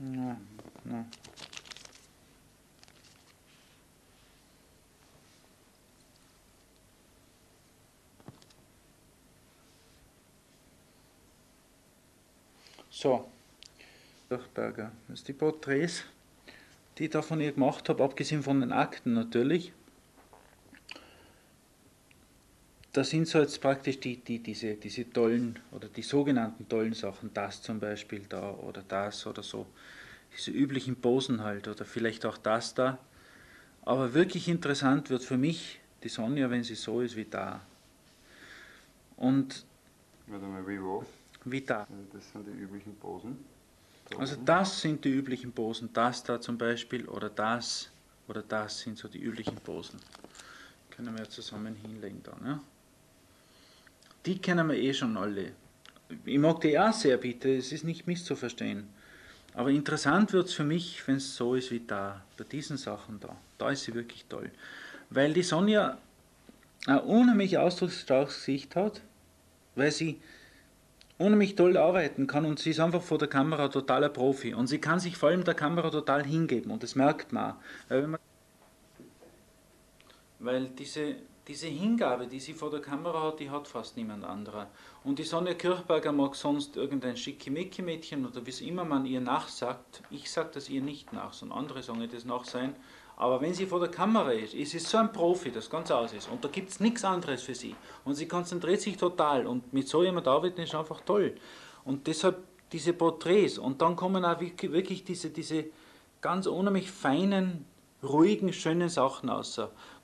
Ja, ja. So, Kirchberger. Das sind die Porträts, die ich da von ihr gemacht habe, abgesehen von den Akten natürlich. Da sind so jetzt praktisch diese tollen oder die sogenannten tollen Sachen, das zum Beispiel da oder das oder so. Diese üblichen Posen halt oder vielleicht auch das da. Aber wirklich interessant wird für mich die Sonja, wenn sie so ist wie da. Und Warte mal, wie wo? wie da. Das sind die üblichen Posen. Also das sind die üblichen Posen, das da zum Beispiel oder das sind so die üblichen Posen. Können wir zusammen hinlegen dann. Ja? Die kennen wir eh schon alle. Ich mag die auch sehr, bitte, es ist nicht misszuverstehen. Aber interessant wird es für mich, wenn es so ist wie da, bei diesen Sachen da. Da ist sie wirklich toll. Weil die Sonja ein unheimlich ausdrucksstarkes Gesicht hat, weil sie unheimlich toll arbeiten kann und sie ist einfach vor der Kamera totaler Profi. Und sie kann sich vor allem der Kamera total hingeben und das merkt man auch. Weil diese Hingabe, die sie vor der Kamera hat, die hat fast niemand anderer. Und die Sonja Kirchberger mag sonst irgendein Schickimicki-Mädchen oder wie es immer man ihr nachsagt. Ich sage das ihr nicht nach, sondern andere sagen ihr das nach sein. Aber wenn sie vor der Kamera ist sie so ein Profi, das ganz aus ist. Und da gibt es nichts anderes für sie. Und sie konzentriert sich total. Und mit so jemand arbeiten ist einfach toll. Und deshalb diese Porträts. Und dann kommen auch wirklich diese ganz unheimlich feinen, ruhigen, schönen Sachen außer,